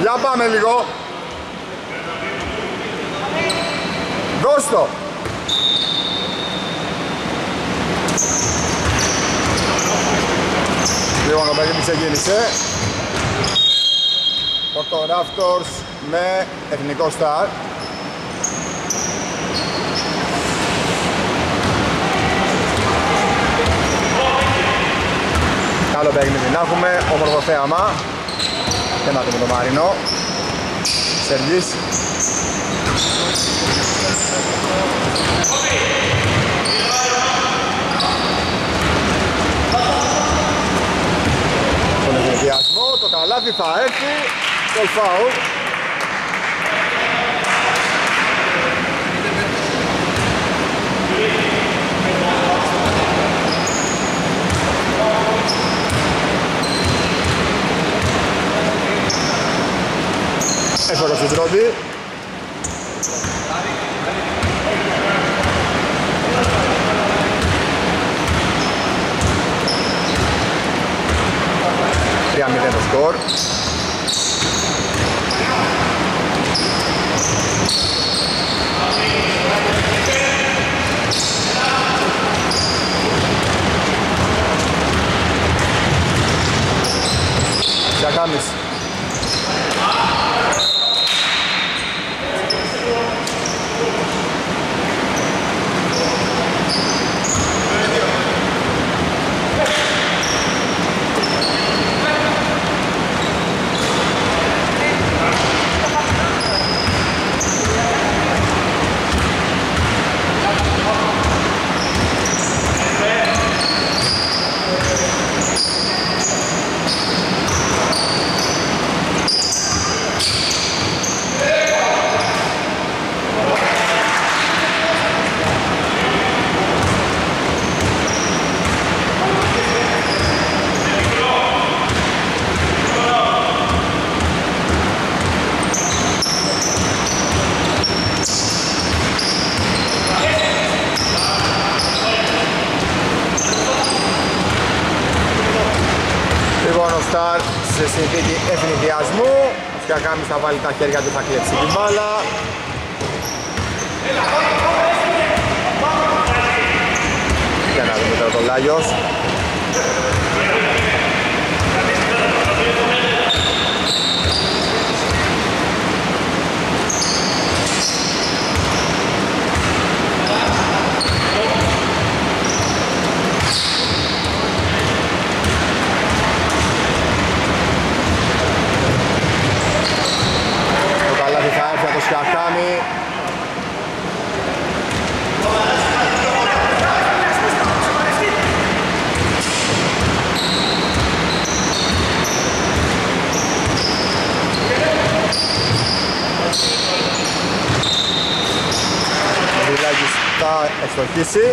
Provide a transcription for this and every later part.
Για πάμε λίγο. Δώσ' το. Λοιπόν, το παιχνίδι ξεκίνησε. Porto Raptors με εθνικό στάρ. Καλό παιχνίδι να έχουμε, όμορφο θέαμα. Και να δούμε το Μαρινό. Σεργής. Τον ευνηδιασμό, το καλάθι θα έρθει. Το φάουλ. Εύκολο στην πρώτη. Τρία 0 το σκορ. Ζακάμις. Σε συνθήκη ευνηδιασμού, ο Σκιακάμις θα βάλει τα χέρια του, θα κλέψει την μπάλα. Για να δούμε τώρα τον Λάγιος. Σκιακάμι. Ο Βιλάκης θα ευστοχίσει.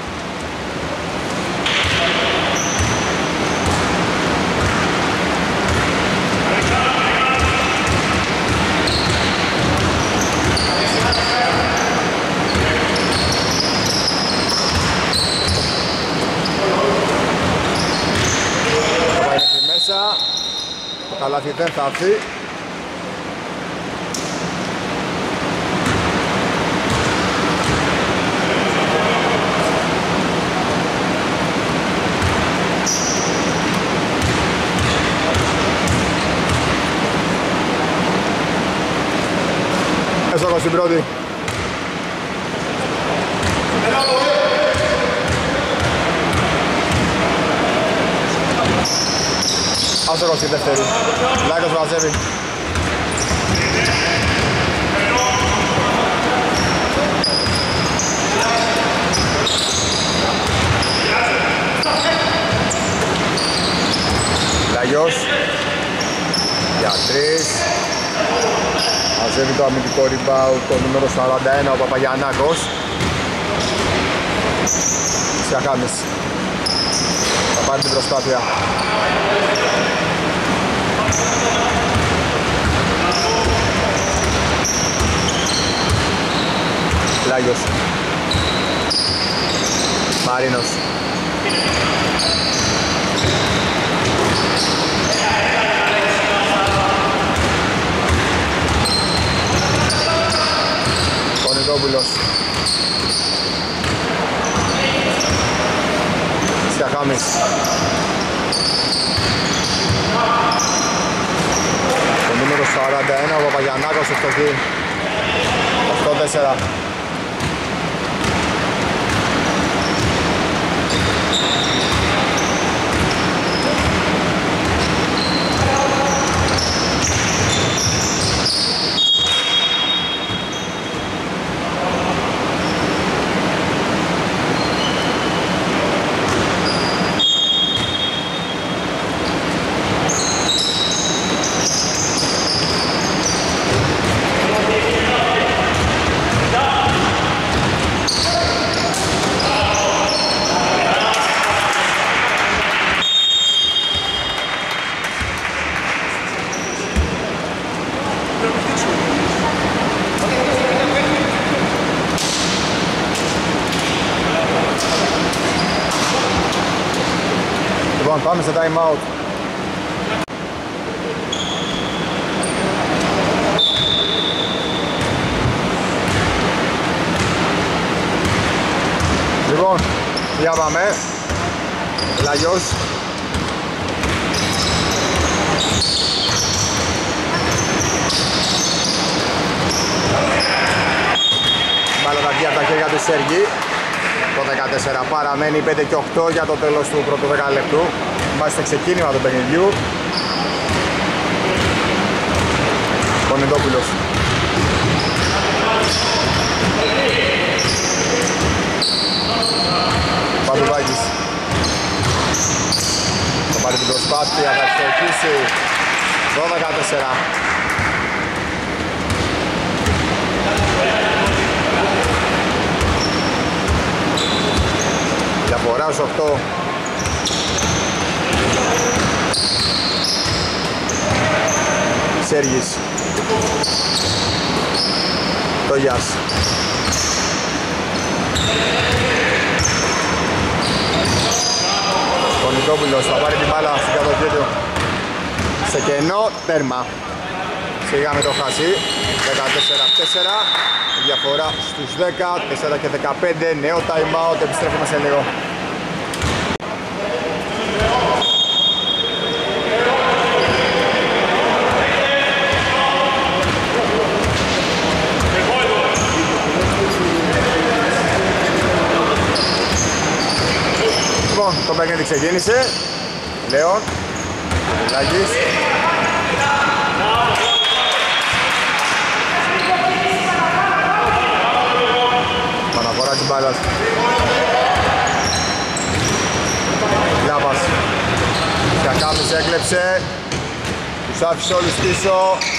Το καλάθι δεν θα έρθει. Έσωκο στην πρώτη. Άσογος στη δεύτερη. Λάκος μαζεύει. Λάγιος. Για τρεις. Μαζεύει το αμυντικό rebound το νούμερο 41 ο Παπαγιαννάκος. Σκιακάμις. Θα πάρει την προσπάθεια. Λάγιος. Μαρίνος. Σιακάμις. Το νούμερο 41, ο Παπαγιαννάκος ευστοχή. 8-4. Πάμε σε time out. Λοιπόν, για πάμε. Λαγιός. Μπάλα τα βγει από τα χέρια του Σέργη. Το 14 παραμένει 5 και 8 για το τέλος του πρώτου δεκαλέπτου. Είμαστε στο ξεκίνημα του παιχνιδιού. Κονιδόπουλος. Παντουβάκης. Θα πάρει την προσπάθεια, θα ευστοχίσει. 12-4. Διαφορά ως 8. Σέργης. Τόγιας. Κονιτόπουλος θα πάρει την μπάλα στην κατοχή του. Σε κενό, τέρμα. Σιγά με το χάσει. 14-4. Διαφορά στους 10, 4 και 15. Νέο time out. Επιστρέφουμε σε λίγο. Το παιχνίδι ξεκίνησε. Λέων. Λάκης. Παναφορά της μπάλας. Λάπας. Σιακάμις έκλεψε. Τους άφησε όλους πίσω.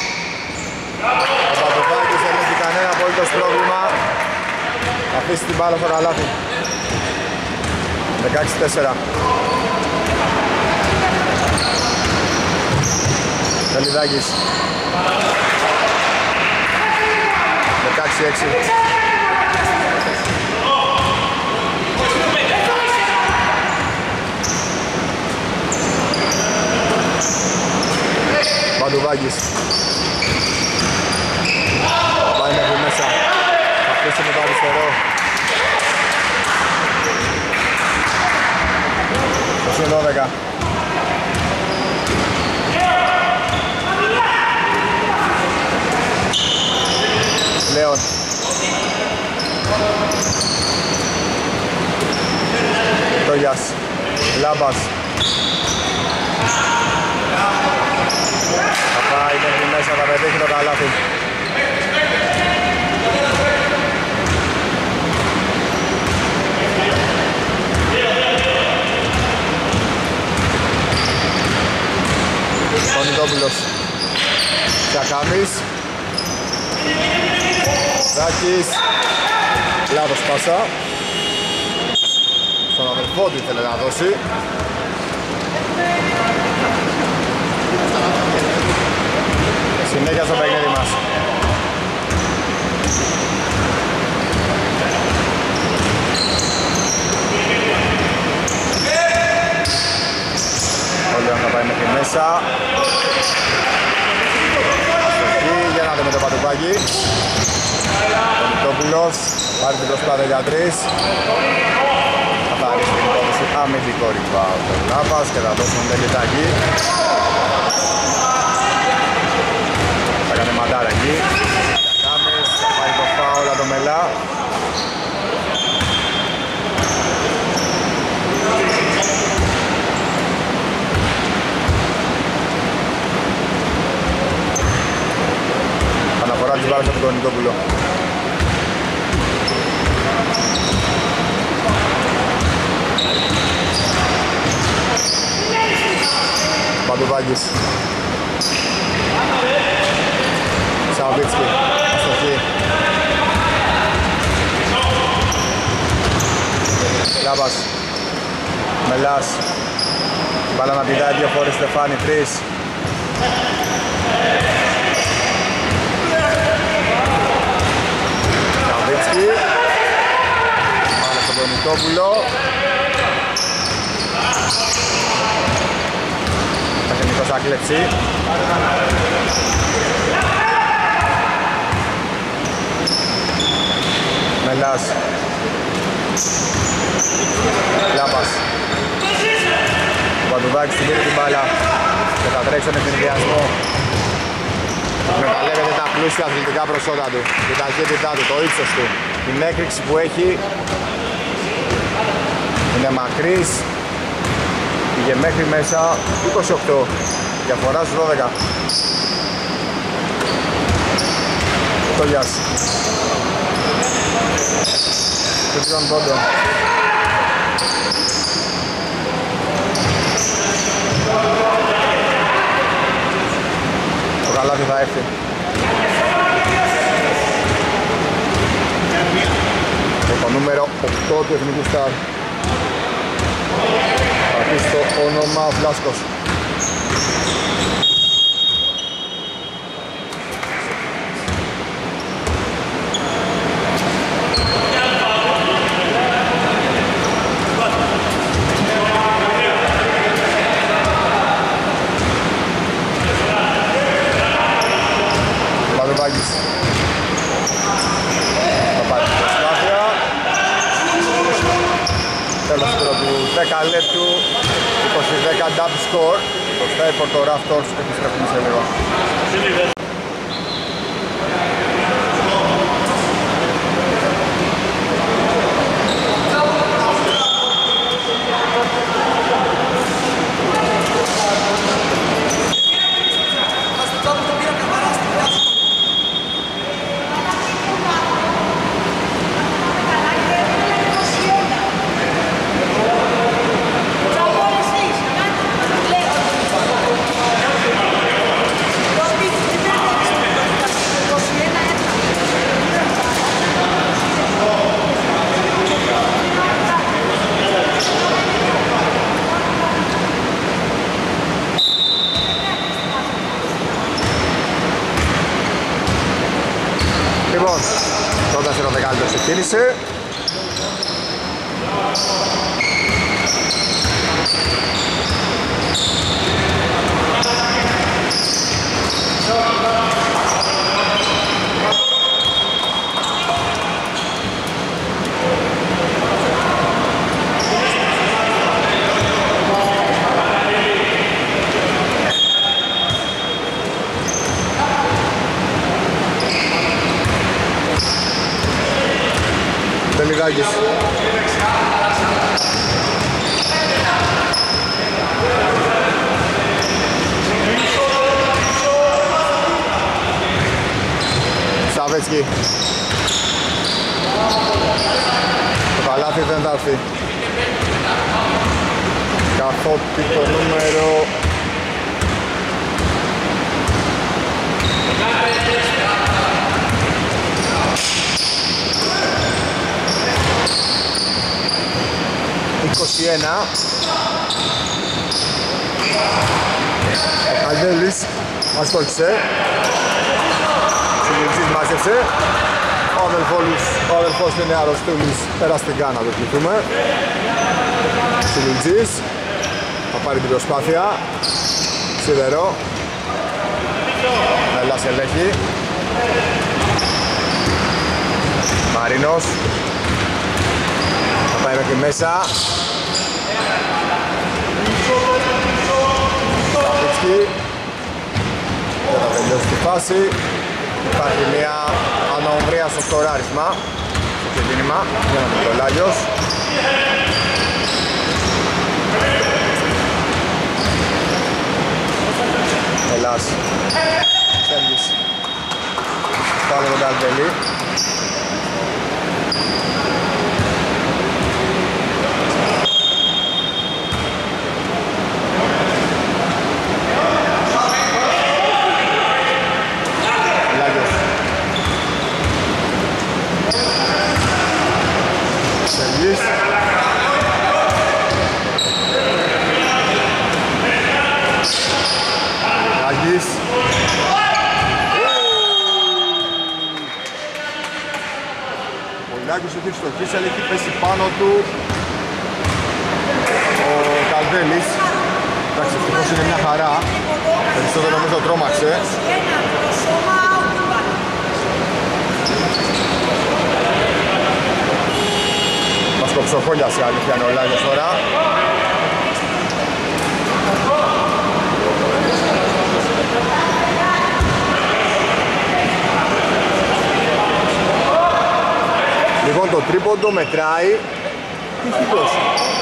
Ο Παπαδάκης δεν έχει κανένα απολύτως πρόβλημα. Θα αφήσει την μπάλα στο καλάθι. 16-4. Τελιδάκης. 16-6. Παντουβάκης. Πάει μέχρι μέσα. Θα αφήσει με το αριστερό. Στο 12. Λέων. Τόγιας. Λάμπας. Θα πάει μέχρι μέσα, θα πετύχει το καλάθι. Κονιτόπουλος. Σιακάμις. Δάκης. Λάθος πάσα. Στον αδελφό του ήθελε να δώσει. Συνέχεια στο παιχνίδι μας. Όλοι θα πάει μέχρι μέσα. Αστοχή, για να δούμε το Πατουπάκι. Ο Νιτόπουλος, πάρει την προσπάθεια για 3. Θα πάρει την υπόθεση αμυντικό rebound ο Λάβας και θα δώσουν τελειτάκι. Θα κάνει μαντάρα εκεί. Κάμες, θα πάρει το φάουλ το Μελά. Αναφορά της μπάλας από τον Νικόπουλο. Παντουβάκης. Σαββίτσκι, αστοχή. Λάβας. Μελάς. Μπάλα να πηδάει 2 φορές Στεφάνη, 3. Σαββίτσκι. Μπάλα στον Νικόπουλο. Τεχνικός θα κλέψει. Μελάς. Λάπας. Ο Παντουδάκης την πήρε την μπάλα και θα τρέξει με την ενδιασμό. Εκμεταλλεύεται τα πλούσια αθλητικά προσόντα του, την ταχύτητά του, το ύψος του, την έκρηξη που έχει. Είναι μακρύς. Πήγε μέχρι μέσα 28, διαφορά στους 12. Τόλιας. Και τρίτον πόντο. Το καλάθι θα έρθει. Το νούμερο 8 του Εθνικού Σταρ. Στο όνομα Βλάσκος. Παδοβάκης. Θα πάρει την προσπάθεια. Τέλος του 10 λεπτού. 20-10 double score. Το Stayport, το Raptors επιστρέφουν σε λίγο. Λοιπόν, το δεύτερο δεκάλεπτο ξεκίνησε. Τελιδάκης. Σαβέτσκι. Το καλάθι δεν θα έρθει. Καθότι το νούμερο 21. Ο Καντέλης αστόχισε. Συλληψής μάζεψε. Ο αδελφός του είναι αρρωστούλης, περαστικά να το πληθούμε. Συλληψής θα πάρει την προσπάθεια. Σιδερό. Μελάς ελέγχει. Μαρίνος. Θα πάει μέχρι μέσα. Σταπίτσκι. Δεν θα τελειώσει τη φάση. Υπάρχει μια ανομβρία στο σκοράρισμα. Στο ξεκίνημα. Για να το Λάγιος. Ελλάς. Σέργης. Πάλι τον Καλβέλη. Λάγιος. Σέργης. Λάγης. Ο Λάγης έχει ευστοχίσει, αλλά έχει πέσει πάνω του ο Καλβέλης. Εντάξει, ευτυχώς είναι μια χαρά. Περισσότερο νομίζω τρόμαξε. Μας κοψοχόλιασε αλήθεια είναι ο Λάγιος τώρα. Λοιπόν, το τρίποντο μετράει. Τι έχει δώσει.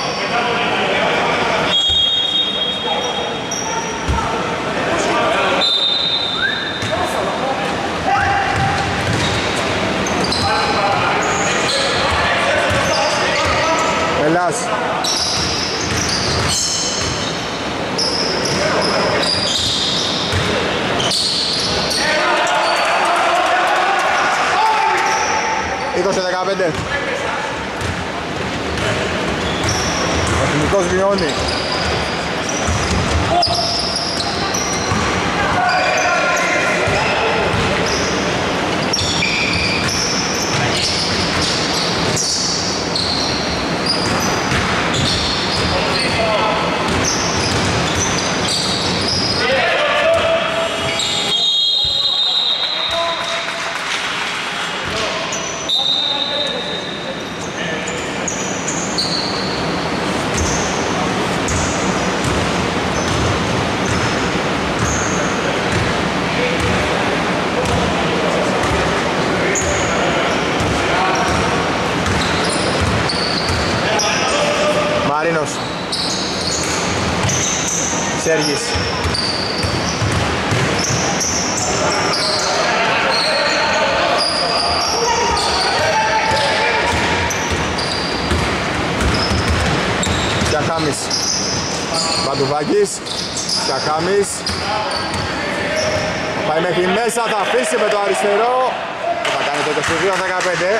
Ελλάς. Είκοσι 15. Ο Εθνικός βιώνει. Μαρίνος. Σέργης. Σιακάμις. Βαντουβάκης. Σιακάμις. Πάει μέχρι μέσα, θα αφήσει με το αριστερό. Θα κάνει το 22-15.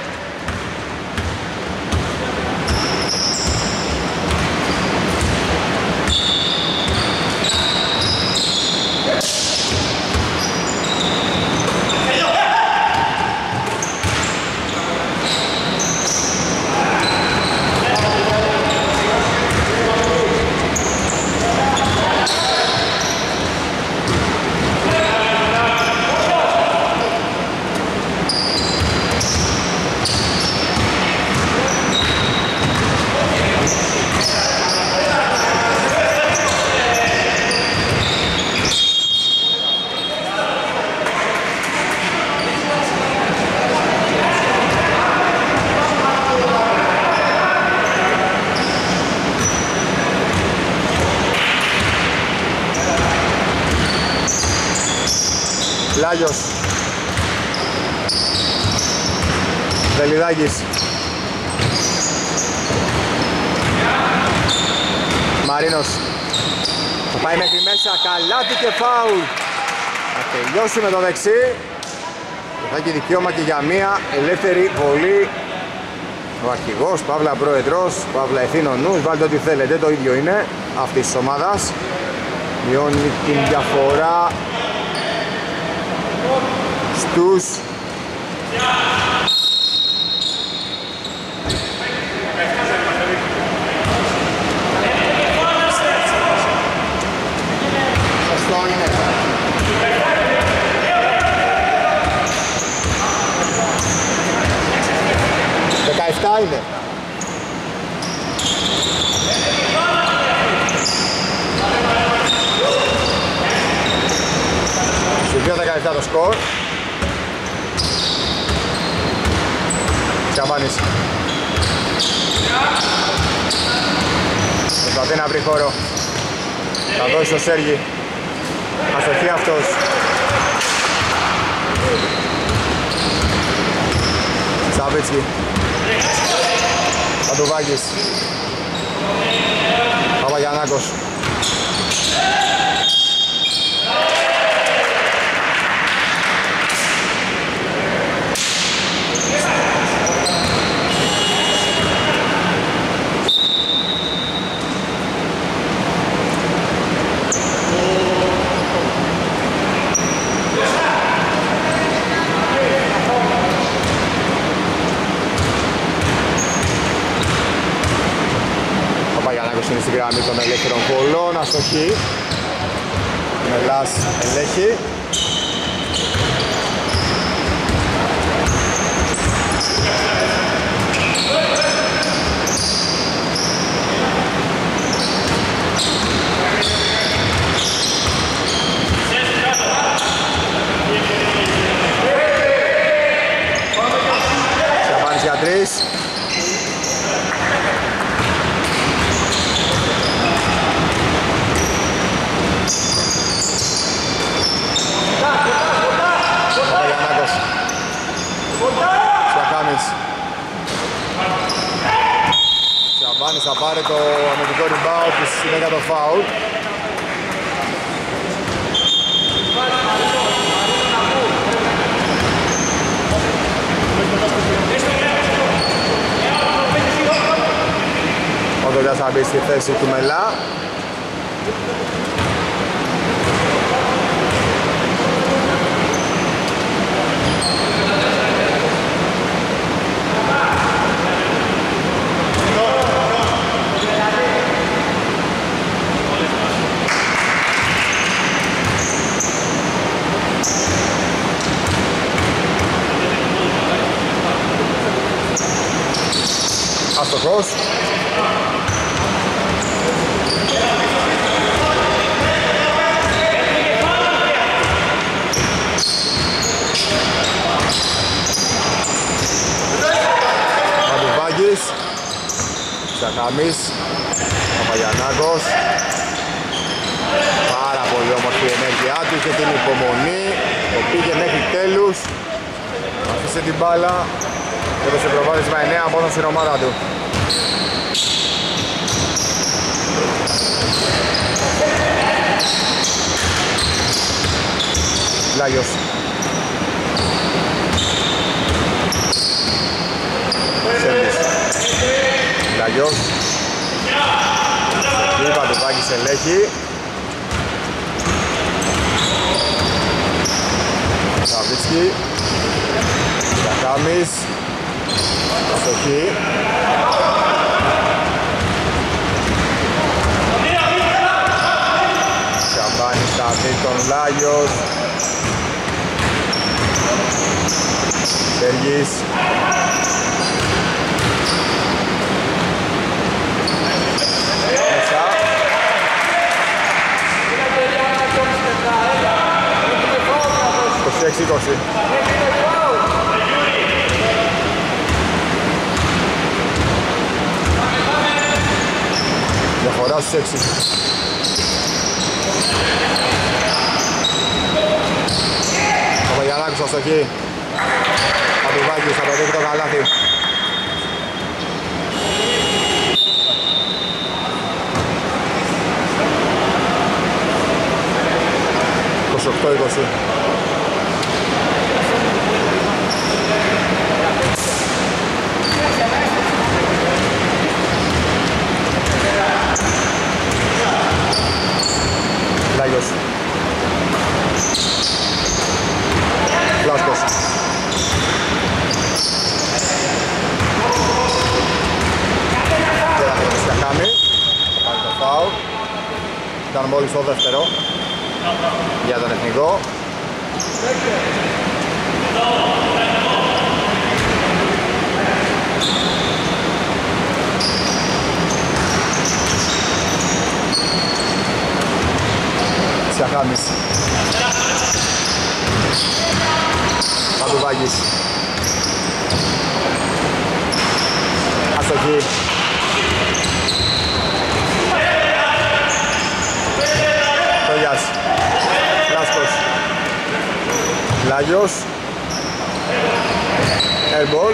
Λάγιος. Δελιδάκης. Μαρίνος. Θα πάει μέχρι μέσα, καλάτι και φάουλ. Θα τελειώσει με το δεξί. Και θα έχει δικαίωμα και για μία ελεύθερη βολή. Ο αρχηγός, παύλα πρόεδρος, παύλα ευθύνων νους, βάλτε ό,τι θέλετε, το ίδιο είναι αυτής της ομάδας. Μειώνει την διαφορά στους 17 είναι. 2,7 το σκορ. Τσαβάνης. Προσπαθεί να βρει χώρο. Θα δώσει στο Σέργη. Αστοχή αυτός. Σαβίτσκι. Παντουβάκης. Παπαγιαννάκος. Είναι στη γραμμή των ελεύθερων βολών, αστοχή. Μελάς ελέγχει. Τσαβάνης για 3. Τσαβάνης θα πάρει το αμυντικό rebound της συνέχεια το foul. Ο Δωριάς θα μπει στη θέση του Μελά. Αστοχός. Παντουβάκης. Τσακαμής. Παπαγιαννάκος. Πάρα πολύ όμορφη η ενέργειά του και την υπομονή. Το πήγε μέχρι τέλους. Αφήσε την μπάλα. Έδωσε προβάδισμα 9 πόντων στην ομάδα του. Λάγιος. Σέρβις. Λάγιος. Παντουβάκης ελέγχει. Σαβίτσκι. Κακάμις. Αστοχή. Τσαβάνης θα δει τον Λάγιος. Σέργης. Μέσα. Το 26-20. Διαφορά στους 6. Παπαγιαννάκος αστοχή. Παντουβάκης θα πετύχει το καλάθι. Λάγιος. Φλάσκος. Ήταν μόλις το δεύτερο για τον εθνικό. Τσιαχάμις. επίθεση. Τόγιας, Λάσκος, Λάγιος, airball.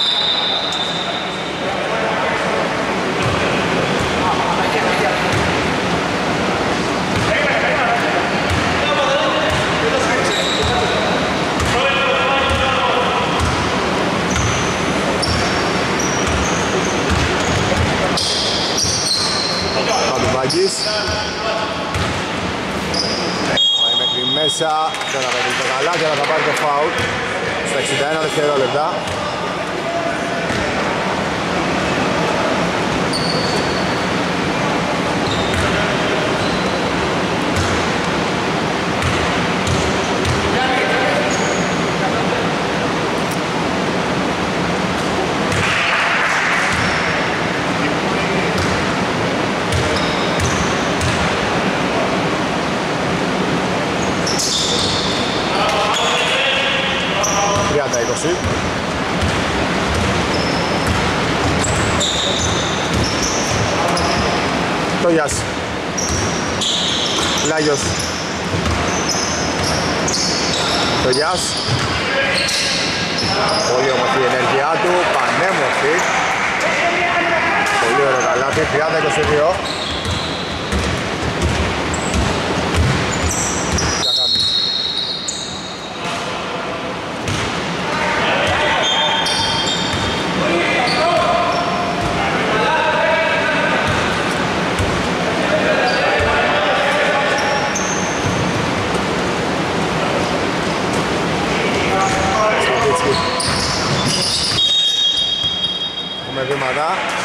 Παντουβάκης. Πάει μέχρι μέσα, δεν θα πετύχει το καλά και θα πάρει το φάουλ στα 61 δευτερόλεπτα. Τόγιας, Λάγιος, Τόγιας, πολύ όμορφη η ενέργειά του, πανέμορφη, πολύ ωραίο καλάθι, 30-22. Έχουμε βήματα.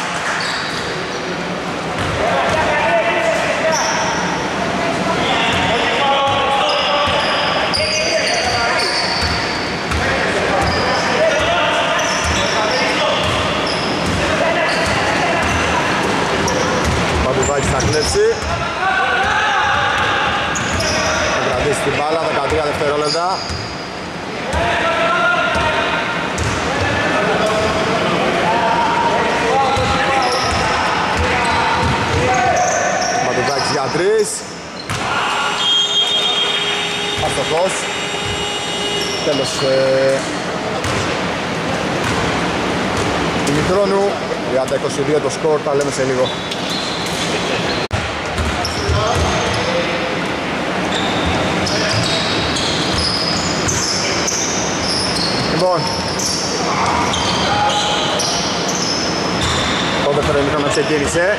Παντουβάκης θα κλέψει. Θα κρατήσει την μπάλα, 13 δευτερόλεπτα. Για τρεις. Αστοχός. Τέλος ημιχρόνου. 30-22 το σκορ, τα λέμε σε λίγο. Λοιπόν, το δεύτερο ημιχρόνο ξεκίνησε.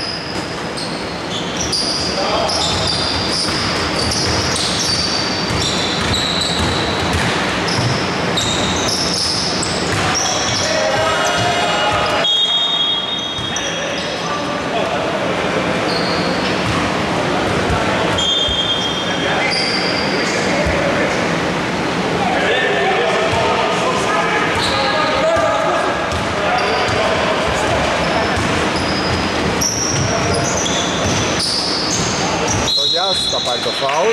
Θα πάρει το φάουλ.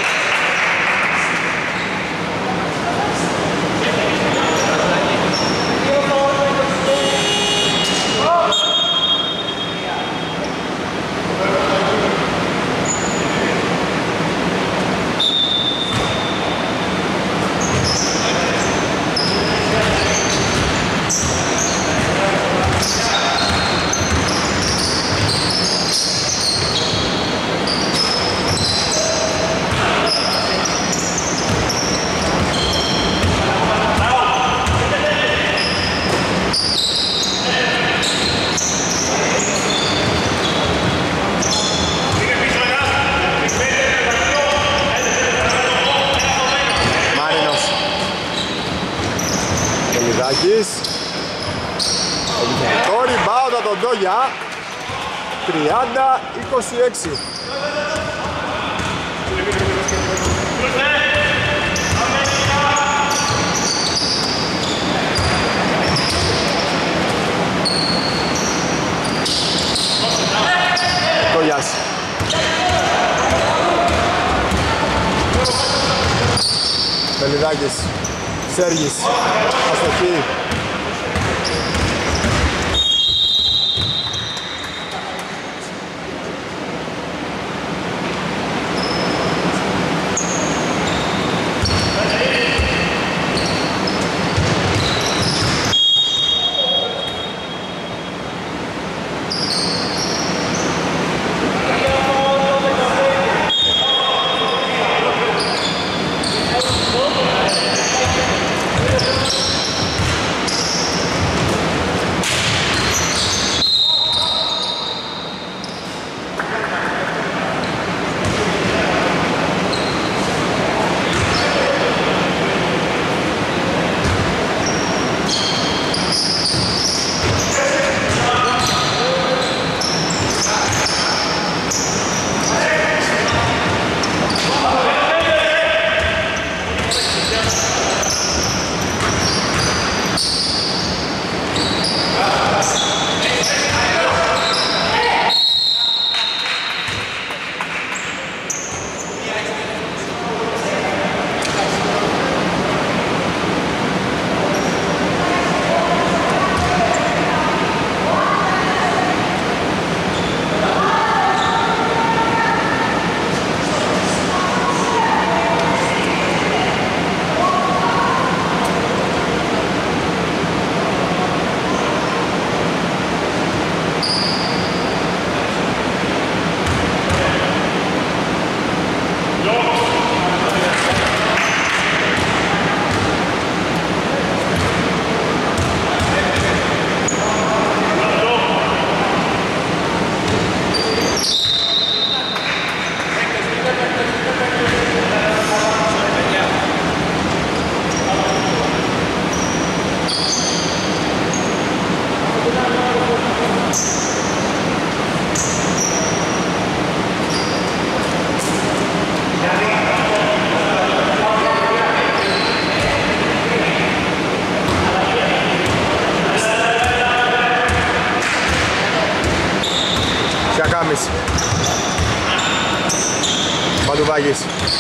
Το rebound από τον Τόγια. 30-26. Τόγιας. Πελιδάκης. Σέργης. Αστοχή. Τσιαχάμις. Μαντουβάγης.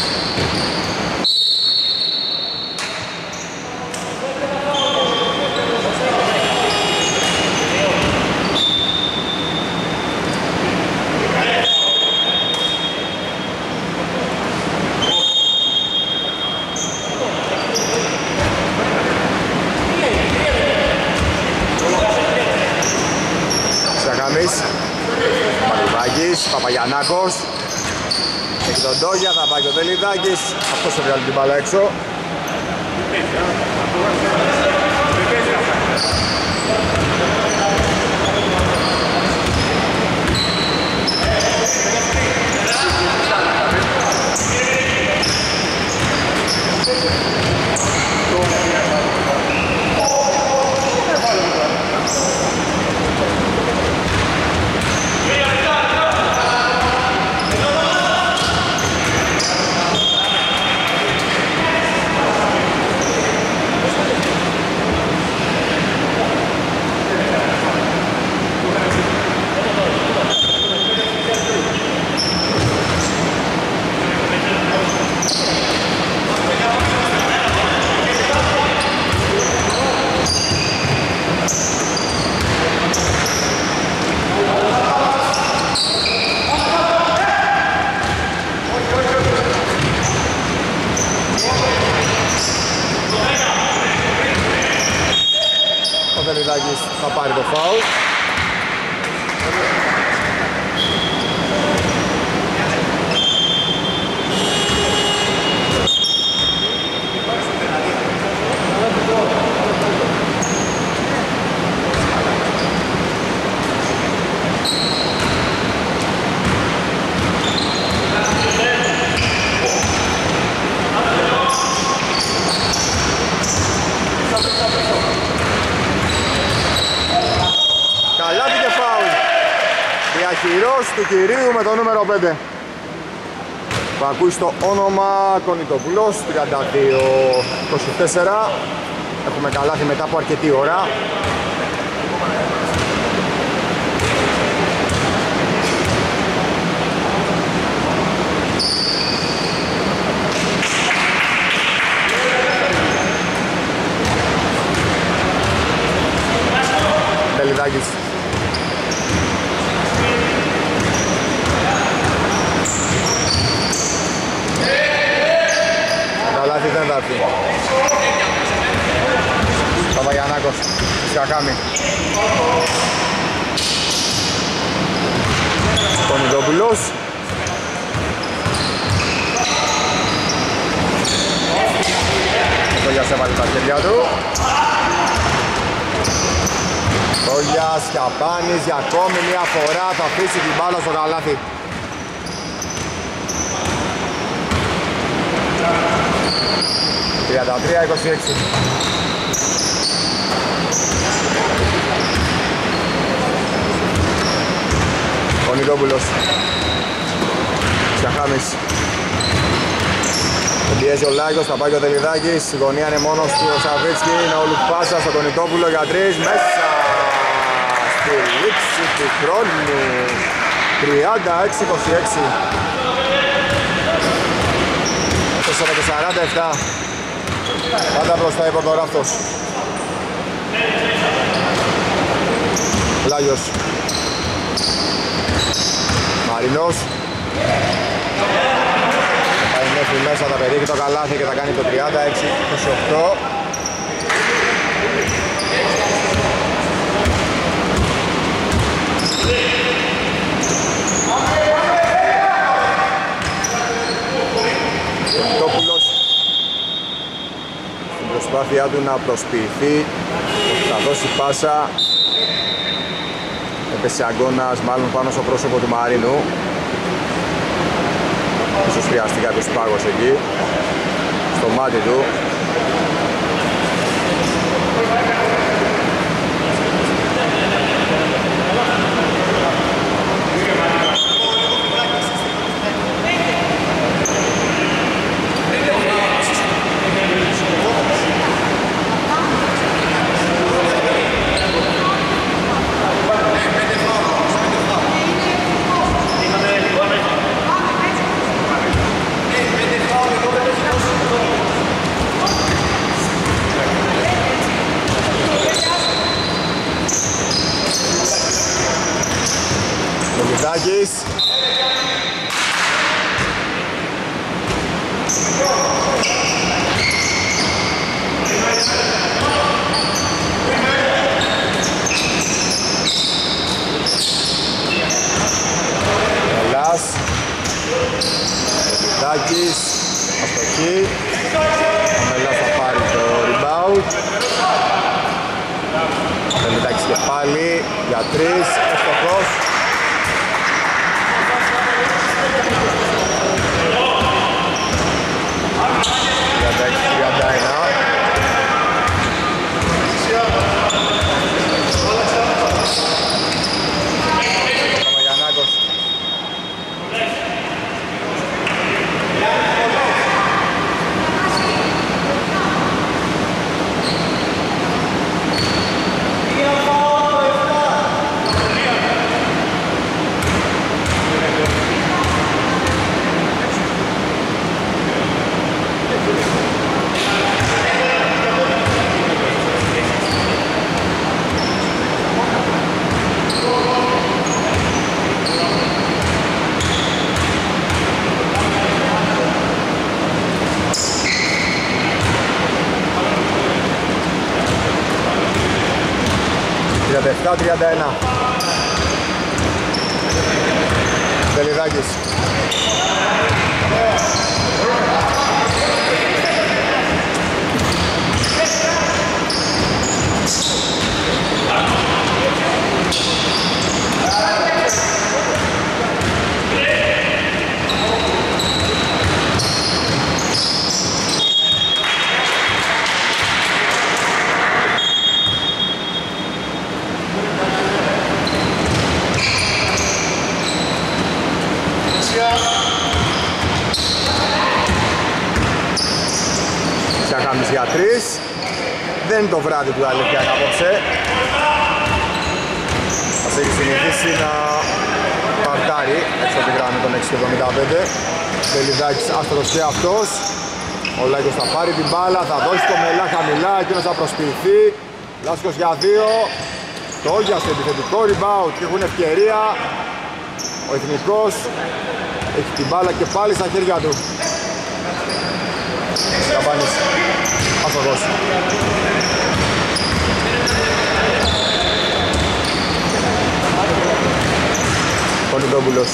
Μαντουβάγης, Παπαγιαννάκος. Έχει τον Ντόγια, θα πάει και ο Τελιδάκης. Αυτός έβγαλε την μπάλα έξω. Θα πάρει το φάουλ. Χειρός του κυρίου με το νούμερο 5 που ακούει στο όνομα Κονιτοπουλός. 32-24. Έχουμε καλάθι μετά από αρκετή ώρα. Τελιδάκης. Καλάθι δεν θα έρθει. Παπαγιαννάκος, Τσιαχάμι. Κονιδόπουλος. Τόγιας έβαλε τα χέρια του. Τόγιας, Κιαπάνης για ακόμη μια φορά θα αφήσει την μπάλα στο καλάθι. 33-26. Κονιδόπουλος. Τσιαχάμις. Πιέζει ο Λάγιος, θα πάει και ο Τελιδάκης. Η γωνία είναι μόνος του ο Σαβίτσκι. Είναι ο Λουκπάσα στο Κονιτόπουλο για 3. Μέσα στη λήξη του χρόνου. 36-26. 4-47. Πάντα μπροστά η Πορτοράφτος. Λάγιος. Μαρινός. Πάει μέχρι μέσα, θα πετύχει το καλάθι και θα κάνει το 36-28. Τόπουλος. Στην προσπάθειά του να προσποιηθεί, θα δώσει πάσα. Έπεσε αγκώνας μάλλον πάνω στο πρόσωπο του Μαρίνου. Ίσως χρειαστεί κάποιος πάγος εκεί, στο μάτι του. Μελιδάκης. Μελάς. Μελιδάκης. Αστοχή. Ο Μελάς θα πάρει το rebound. Μελιδάκης και πάλι για 3. Αστοχός. Τα 31. Μελιδάκης. Τσακάμις για 3. Δεν είναι το βράδυ του αλήθεια απόψε. Μας έχει συνηθίσει να παρτάρει έξω από τη γράμμη των 6,75. Μελιδάκης άστρος και αυτός. Ο Λάγκος θα πάρει την μπάλα, θα δώσει το Μελά χαμηλά, εκείνος θα προσποιηθεί. Λάσκος για 2. Τόγια στο επιθετικό rebound και έχουν ευκαιρία. Ο Εθνικός έχει την μπάλα και πάλι στα χέρια του. Καμπάνης, άστοχος. Πολυδόπουλος.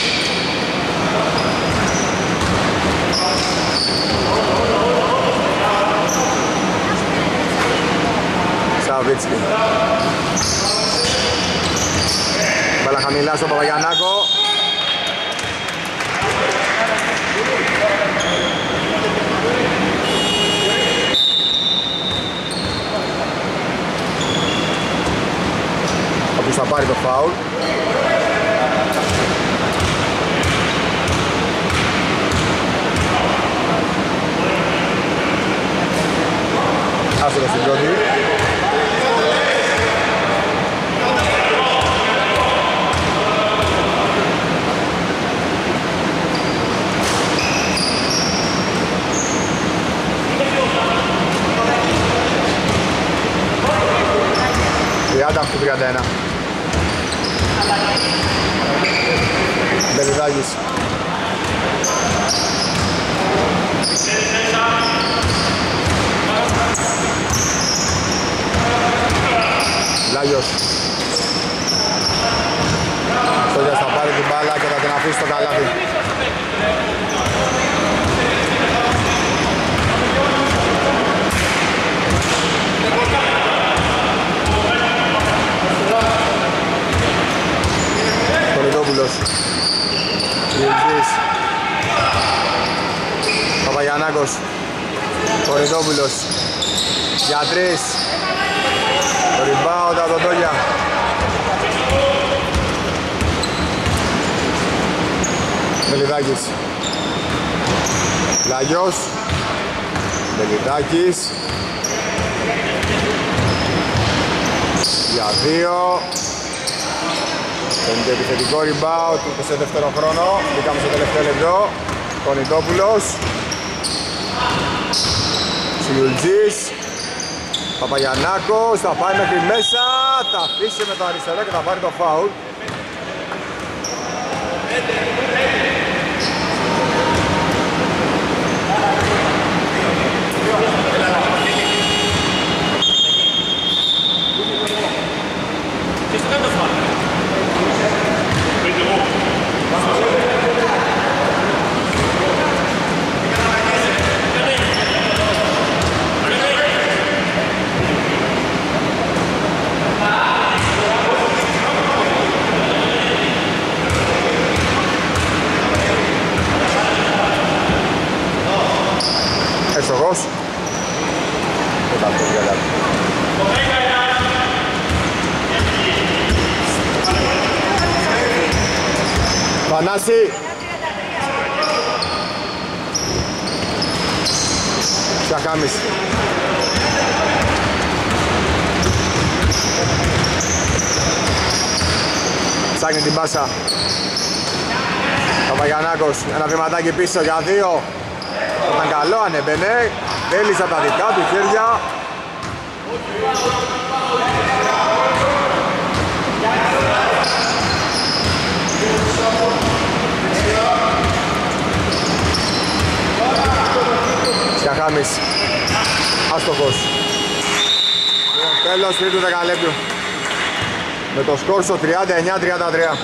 Σαβίτσκι. Μπάλα χαμηλά στον Παπαγιαννάκο. Οποίος θα πάρει το φάουλ. Άσοδο στην πρώτη. Από 31. Μελιδάκης. Λάγιος. Στόγιας θα πάρει την μπάλα και θα την αφήσει στο καλάθι. Διελτζής. Παπαγιαννάκος. Κορυδόπουλος. Για 3. Το rebound από τον Τόγια. Μελιδάκης. Λαγιός. Μελιδάκης. Για 2. Είναι επιθετικό rebound του σε δεύτερο χρόνο. Μπήκαμε στο τελευταίο λεπτό. Κονιτόπουλος. Σιουλτζής. Παπαγιαννάκος. Θα πάει μέχρι μέσα. Θα αφήσει με το αριστερό και θα πάρει το φάουλ. Εύστοχος. Θανάση. Σαχάμις. Ψάχνει την πάσα. Παπαγιαννάκος, ένα βηματάκι πίσω για δύο. Ήταν καλό, ανέμπαινε. Τέλεισε από τα δικά του χέρια. Σιαχάμις. Άστοχος. Τέλος τρίτου δεκαλέπτου. Με το σκορ στο 39-33.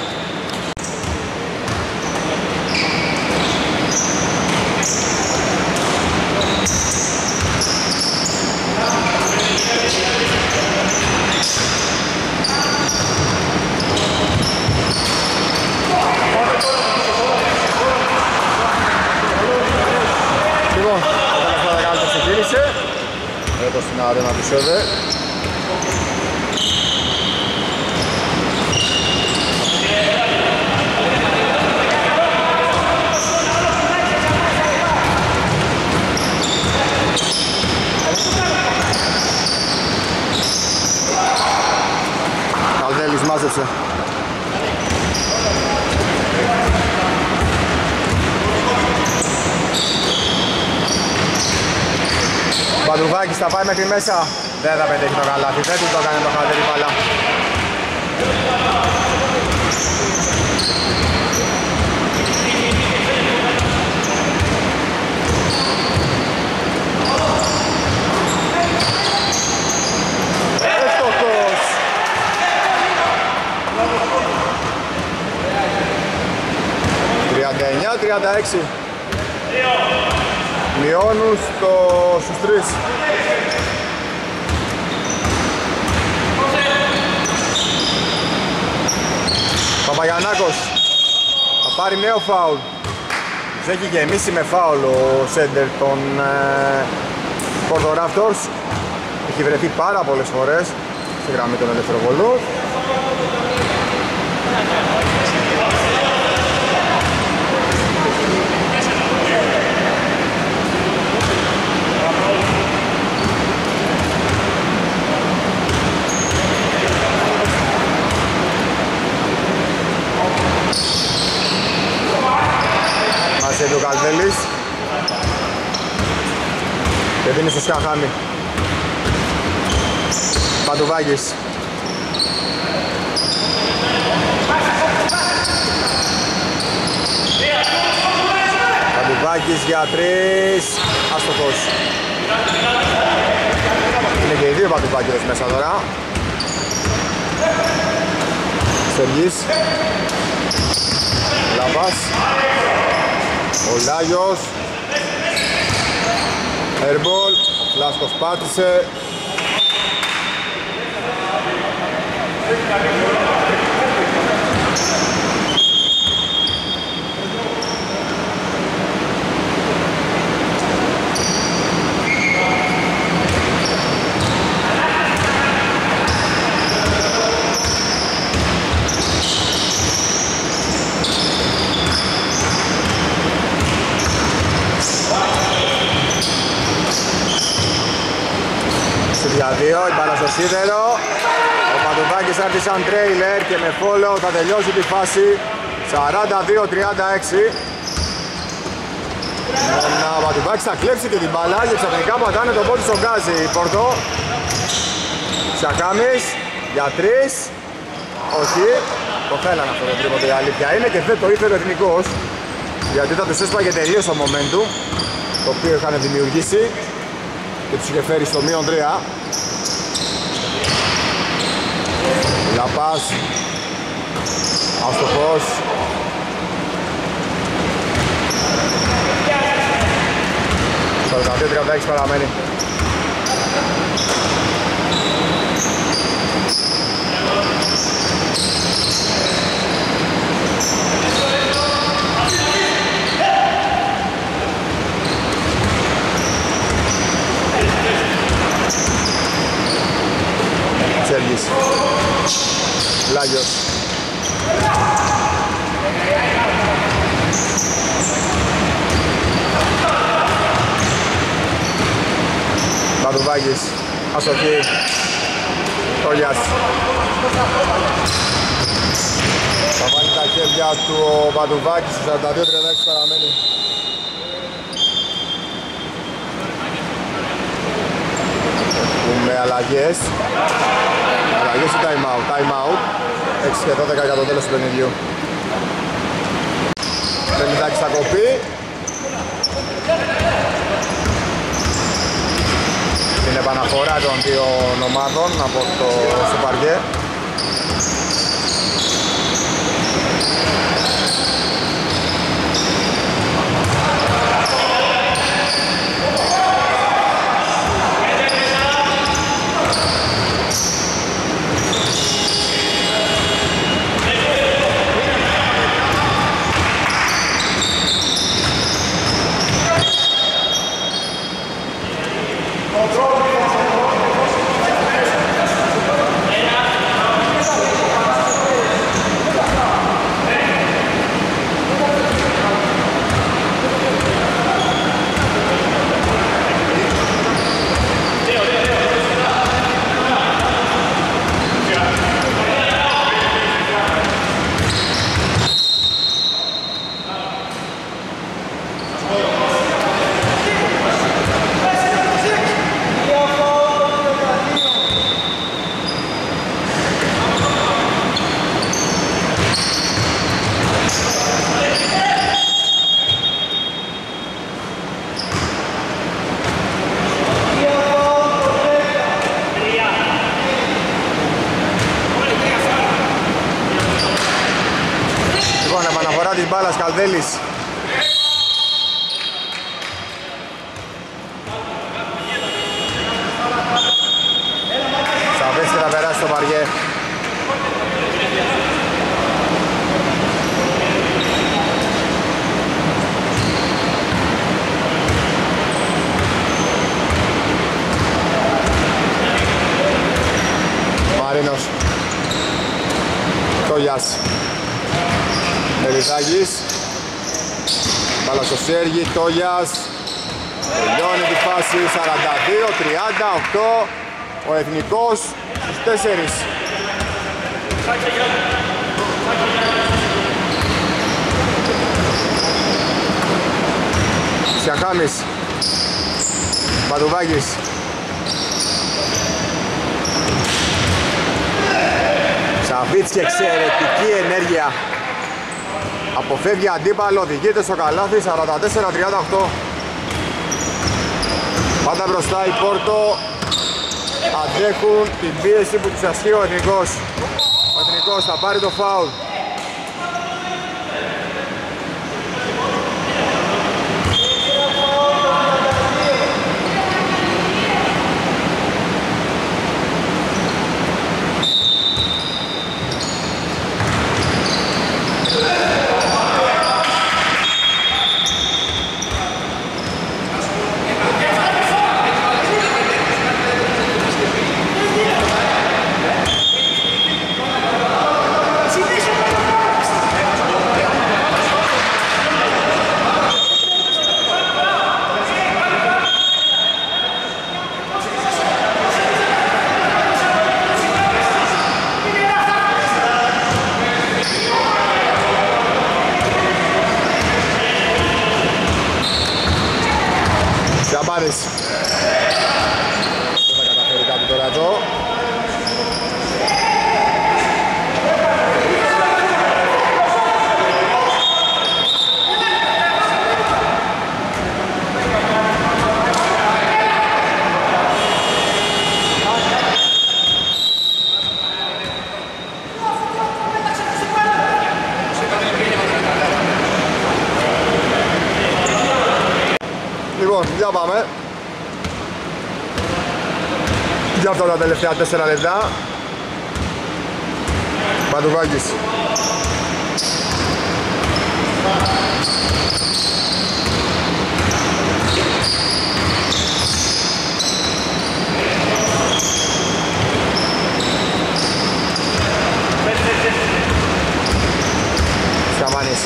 Λοιπόν, το τελευταίο δεκάλεπτο ξεκίνησε. Εδώ στην αρένα του Σέβε. Καλδέλης μάζεψε. Παντρουβάκης θα πάει μέχρι μέσα. Δεν θα πετύχει το καλάθι. Δεν του το έκανε το χαλτερή μπάλα. Εύστοχος. ...39-36. Μειώνουν στους 3. Παπαγιαννάκος θα πάρει νέο φάουλ. Τους έχει γεμίσει με φάουλ ο σέντερ των Porto Raptors. Έχει βρεθεί πάρα πολλές φορές στη γραμμή των ελευθεροβολών. Μαζεύει ο Καλβέλης και δίνει στο Σιαχάμι. Παντουβάκης. Παντουβάκης για 3. Άστοχος. Είναι και οι δύο Παντουβάκηδες μέσα τώρα. Στεργής. Λάμπας. Ο Λάγιος. Airball. Ο Φλάσκος πάτησε. Για δύο, η μπάλα στο σίδερο. Ο Παντουβάκης έρθει σαν τρέιλερ και με follow θα τελειώσει τη φάση 42-36. Ο Παντουβάκης θα κλέψει και την μπάλα και ξαφνικά πατάνε τον πόδι στον γκάζι. Πορτό. Σιαχάμις για 3. Όχι, το θέλανε αυτό το τρίποντο, η αλήθεια είναι, και δεν το ήθελε ο Εθνικός, γιατί θα τους έσπαγε τελείως το momentum το οποίο είχαν δημιουργήσει και τους είχε φέρει στο μείον 3. Λαπάς, αστοχός. Στο 42-36 παραμένει. Σέργης, Λάγιος. Μπατουβάκης, αστοχή, Τόλιας. Θα βάλει τα χέρια του ο Μπατουβάκης, στο 42-36 παραμένει. Με αλλαγές. Αλλαγές ή time out. Time out. 6 και 12 για το τέλος του παιχνιδιού. Λεμιδάκης στα κοπή. Την επαναφορά των δύο ομάδων από το Σουπαριέ. Μπάλας Καλδέλης. Σαββές και θα περάσει στο Βαριέ. Μαρίνος. Τόγιας. Μεριδάκης, μπάλα στο Σέργη, Τόγιας, τελειώνει τη φάση 42-38, ο Εθνικός στους 4. Σιαχάμις, Μπατουβάκης. Σαβίτς, εξαιρετική ενέργεια. Αποφεύγει αντίπαλο, οδηγείται στο καλάθι, 44-38. Πάντα μπροστά η Πόρτο. Αντέχουν την πίεση που τους ασκεί ο Εθνικός. Ο Εθνικός θα πάρει το φάουλ. Ζαμπάρης. Δεν θα καταφέρει κάτι τώρα εδώ. Για πάμε. Για αυτά τα τελευταία 4 λεπτά. Μπαντουβάκης. Σιαμπάνης.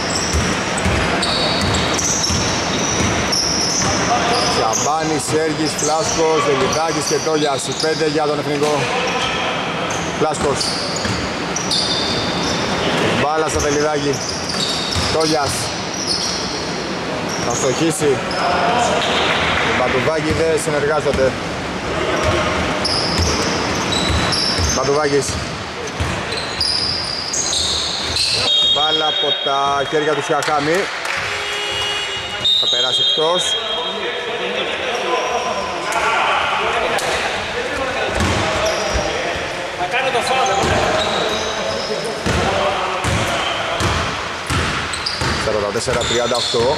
Σιαμπάνης, Σέργης, Φλάσκος, Δελιδάκης και Τόλιας. Οι 5 για τον εθνικό. Φλάσκος. Μπάλα στο Δελιδάκη. Τόλιας. Θα στοχίσει. Οι Μπαντουβάκοι δεν συνεργάζονται. Μπαντουβάκης. Μπάλα από τα χέρια του Σιαχάμι. Θα περάσει εκτός. Θα κάνει το φάουλ. 44-38.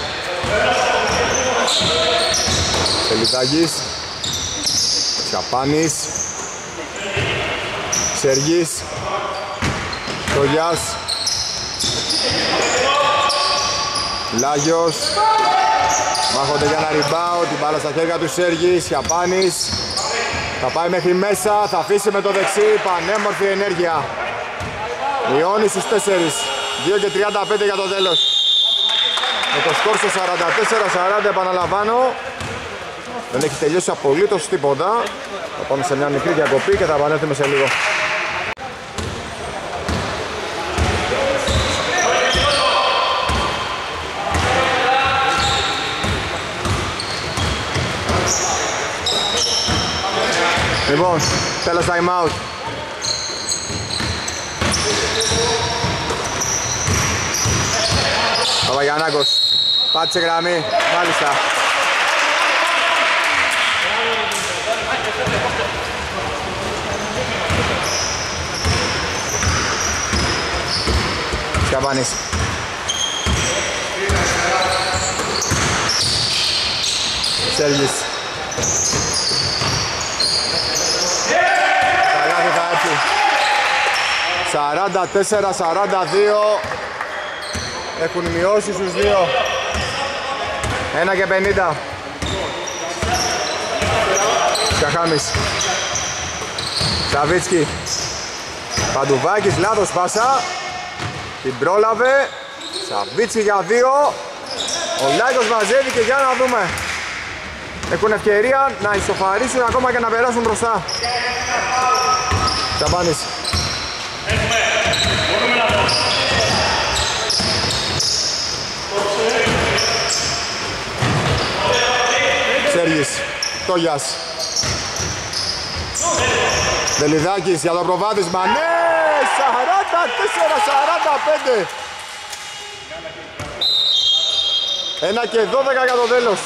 Τελιτάκης. Σιαπάνης. Σεργής. Τολιάς. Λάγιος. Μάχονται για ένα rebound. Την μπάλα στα χέρια του Σέργης. Σιαπάνης. Θα πάει μέχρι μέσα. Θα αφήσει με το δεξί. Πανέμορφη ενέργεια. Μειώνει στους 4. 2 και 35 για το τέλος. Με το σκορ στο 44-40 επαναλαμβάνω. Δεν έχει τελειώσει απολύτως τίποτα. Θα πάμε σε μια μικρή διακοπή και θα επανέλθουμε σε λίγο. Λοιπόν, τέλος time out. Παπαγιαννάκος, πάτησε γραμμή, μάλιστα. Σιαμπάνης. Σέργης. Καλάθι θα έρθει. 44-42. Έχουν μειώσει στους 2. 1 και 50. Σιαχάμις. Σαβίτσκι. Παντουβάκης, λάθος πάσα. Την πρόλαβε. Σαβίτσκι για 2. Ο Λάγιος μαζεύει και για να δούμε. Έχουν ευκαιρία να ισοφαρίσουν ακόμα και να περάσουν μπροστά. Σαμπάνης. Σέργης, Τόγιας. Δελιδάκης για το προβάδισμα. Ναι, 44-45. 1 και 12 για το τέλος.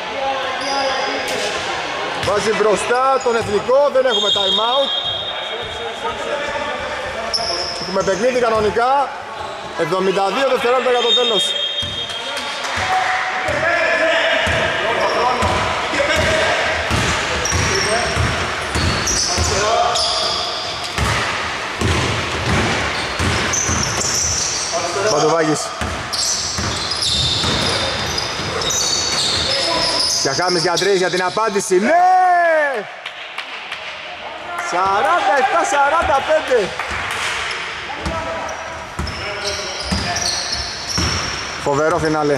Βάζει μπροστά τον εθνικό, δεν έχουμε time out. Έχουμε παιχνίδι κανονικά. 72 δευτερόλεπτα για το τέλος. Παντοβάκης. Σιαχάμις για 3 για την απάντηση. Ναι! 47-45. Φοβερό φινάλε.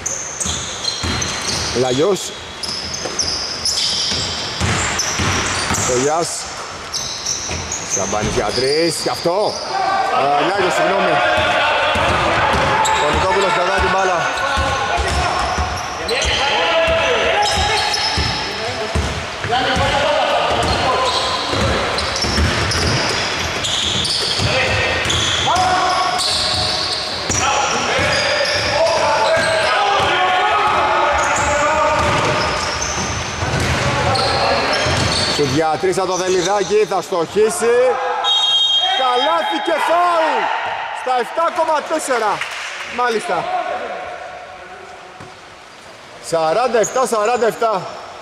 Λαγιός. Τολιάς. Σιαμπάνης για 3. Γι' αυτό. Λαγιός, συγγνώμη. Ο Νικόπουλος κρατάει την μπάλα. Για 3 το Δελιδάκι, θα στοχίσει. Καλάθι και φάουλ στα 7,4. Μάλιστα. 47-47.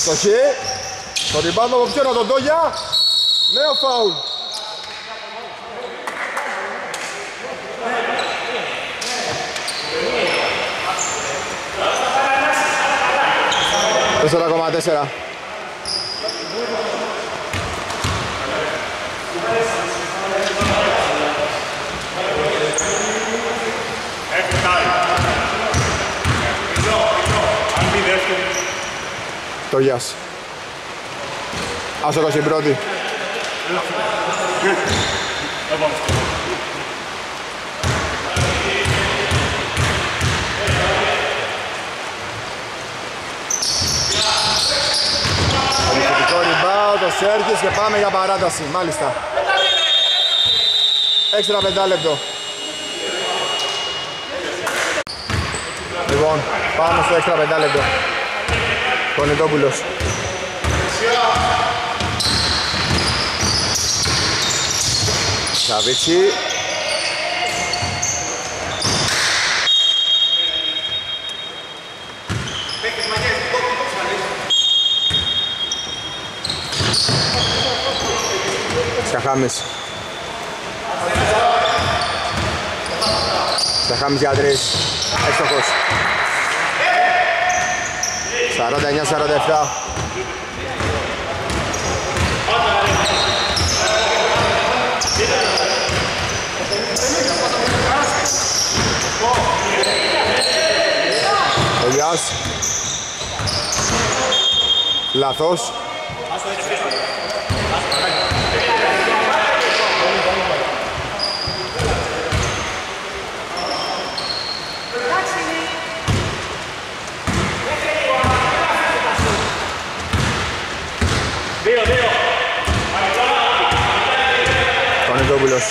Αστοχή. Το rebound από ποιον, τον Ντόγια. Νέο φάουλ. Τέσσερα κόμμα τέσσερα. Ντόγιας. Άσοκος η πρώτη. Επιθετικό rebound, ο Σέρκης και πάμε για παράταση, μάλιστα. Έξτρα 5 λεπτό. Λοιπόν, πάμε στο έξτρα 5 λεπτό. Κονιτόπουλος. Σαβίτσι. Σαχάμις. Σαχάμις για 3. Έστοχος. 49-47. Ο Γιάς. Λάθος. Κονιτόπουλος.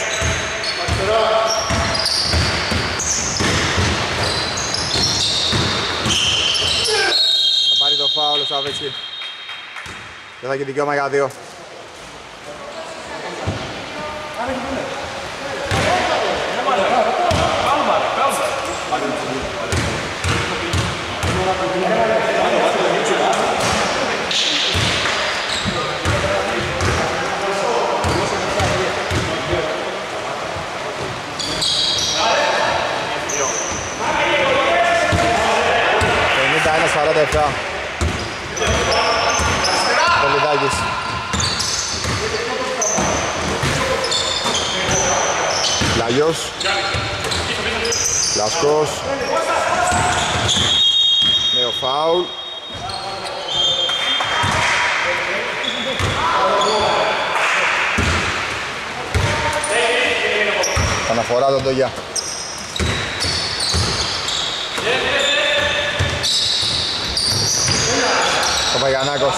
Θα πάρει το φάουλ ο Σαβίτσκι. Και θα έχει δικαίωμα για 2. Πολυδάκης. Λαγιός. Λασκός. Νέο φάουλ. Αναφορά τον Ντόγια. Ο Παγιανάκος.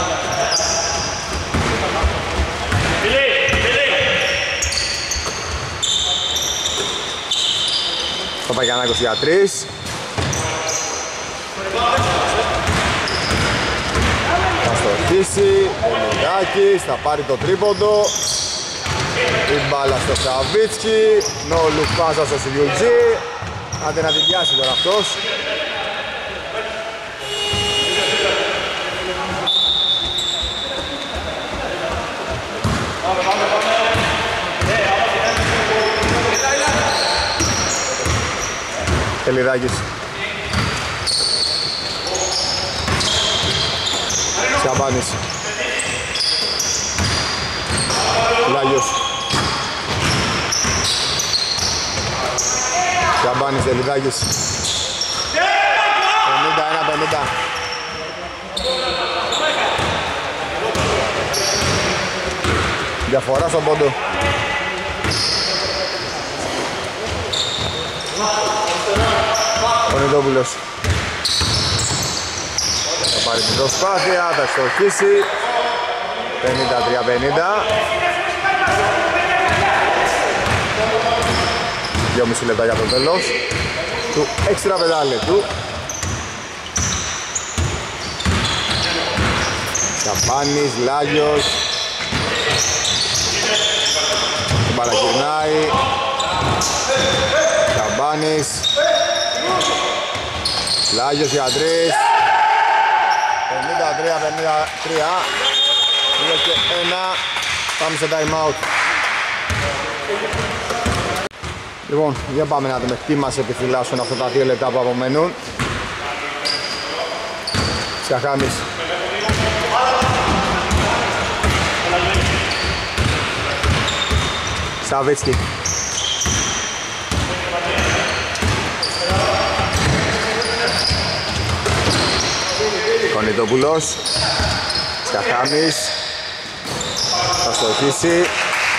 Ο Παγιανάκος για 3. Θα στοχίσει. Ο Λουδάκης θα πάρει το τρίποντο. Η μπάλα στο Σαβίτσκι. No look πάσα στο Σιδιουτζή. Άντε να την πιάσει τώρα αυτός. Τελιδάκης. Σιαμπάνης. Λάγιος. Σιαμπάνης, Τελιδάκης. 51-50. Διαφορά στον πόντο. Ο Νιδόπουλος θα πάρει την προσπάθεια, θα στοχίσει. 53-50. 2,5 λεπτά για το τέλος του έξτρα 5 λεπτού. Καπάνης, Λάγιος. Την παρακυρνάει. Καμπάνης. Λάγιος για 3. 2 και 1. Πάμε σε time out. Λοιπόν, για πάμε να δούμε τι μας επιφυλάσσουν αυτά τα 2 λεπτά που απομένουν. Σιαχάμις. Σαβίτσκι. Κονιτόπουλος. Σιαχάμις. Θα στοχίσει.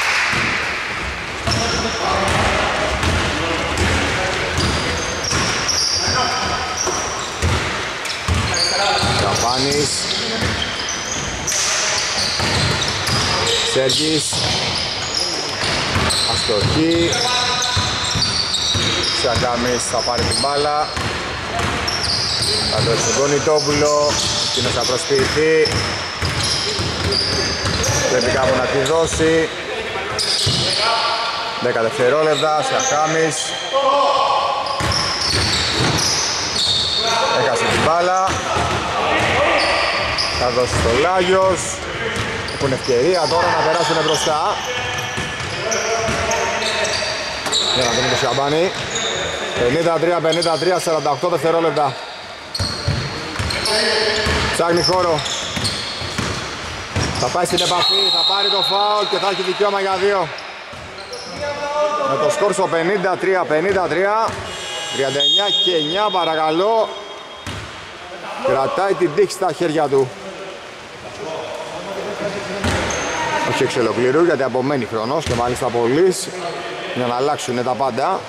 Καπάνης. Σέργης. Αστοχή. Σιαχάμις θα πάρει την μπάλα. Θα δώσει τον Κονιτόπουλο. Εκείνος θα προσποιηθεί. Πρέπει κάπου να τη δώσει. 10 δευτερόλεπτα, Σιαχάμις. Έχασε την μπάλα. Θα δώσει στο Λάγιος. Έχουν ευκαιρία τώρα να περάσουν μπροστά. Για να δούμε το Σιαμπάνι. 53-53, 48 δευτερόλεπτα. Ψάχνει χώρο. Θα πάει στην επαφή, θα πάρει το φάουλ και θα έχει δικαίωμα για 2. Με το σκορ στο 53-53, 39 και 9 παρακαλώ. Κρατάει την τύχη στα χέρια του. Όχι εξ ολοκλήρου γιατί απομένει χρόνος και μάλιστα πολύς για να αλλάξουν τα πάντα.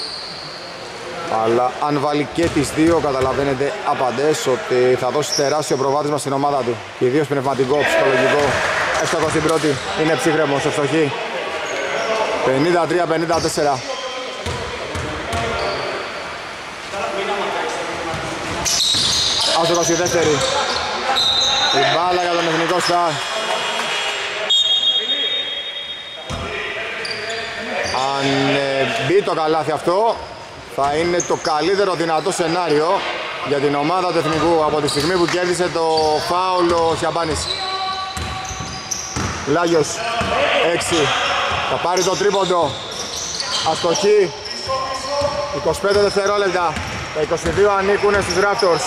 Αλλά αν βάλει και τις 2 καταλαβαίνετε άπαντες ότι θα δώσει τεράστιο προβάδισμα στην ομάδα του. Και ιδίως πνευματικό, ψυχολογικό. Έστοχος στην πρώτη, είναι ψύχρεμος, ευστοχή. 53-54. Άστοχος στη δεύτερη. Η μπάλα για τον εθνικό Σταρ. Αν μπει το καλάθι αυτό, θα είναι το καλύτερο δυνατό σενάριο για την ομάδα του εθνικού από τη στιγμή που κέρδισε το φάουλ ο Σιαμπάνης. Λάγιος, 6, θα πάρει το τρίποντο. Αστοχή, 25 δευτερόλεπτα, τα 22 ανήκουν στους Raptors.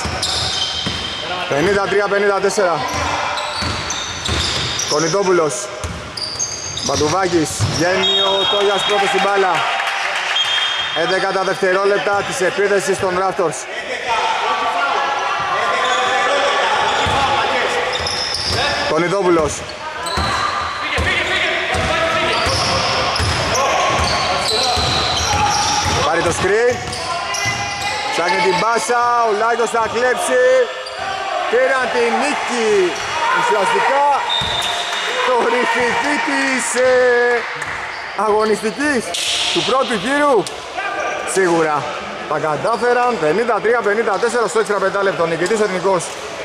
53-54. Κονιτόπουλος, Μπαντουβάκης, βγαίνει ο Τόγιας πρώτος στην μπάλα. 11 δευτερόλεπτα της επίδεσης των Raptors. Κονιτόπουλος. Πάρει το screen. Ψάχνει την πάσα, ο Λάγιος θα κλέψει. Πήραν την νίκη. Ουσιαστικά κορυφική της αγωνιστικής του πρώτου γύρου. Σίγουρα τα κατάφεραν. 53-54 στο έξτρα πεντάλεπτο. Νικητής εθνικός.